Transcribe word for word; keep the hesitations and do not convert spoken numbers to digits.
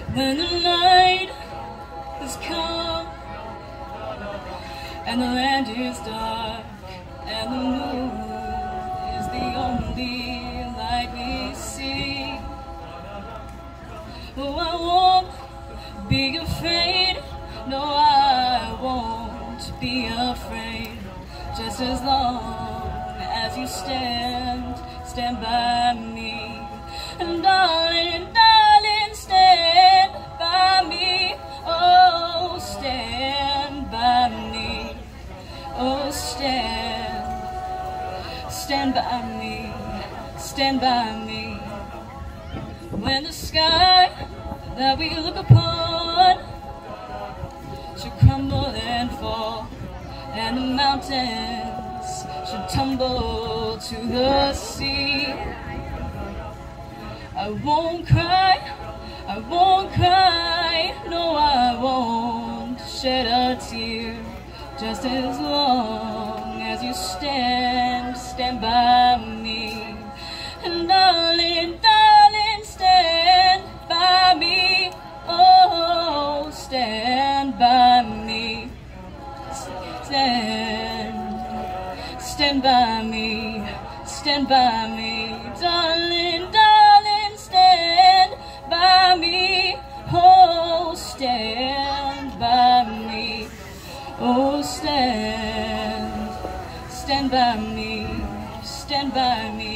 When the night has come and the land is dark and the moon is the only light we see, oh, I won't be afraid, no, I won't be afraid, just as long as you stand, stand by me. And darling, darling, stand by me, oh, stand by me, oh, stand, stand by me, stand by me. When the sky that we look upon should crumble and fall, and the mountains should tumble to the sea, I won't cry, I won't cry, no, I won't shed a tear, just as long as you stand, stand by me. And darling, darling, stand by me, oh, stand by me, stand, stand by me, stand by me, darling, darling, stand by me, oh, stand by me, oh, stand, stand by me, stand by me.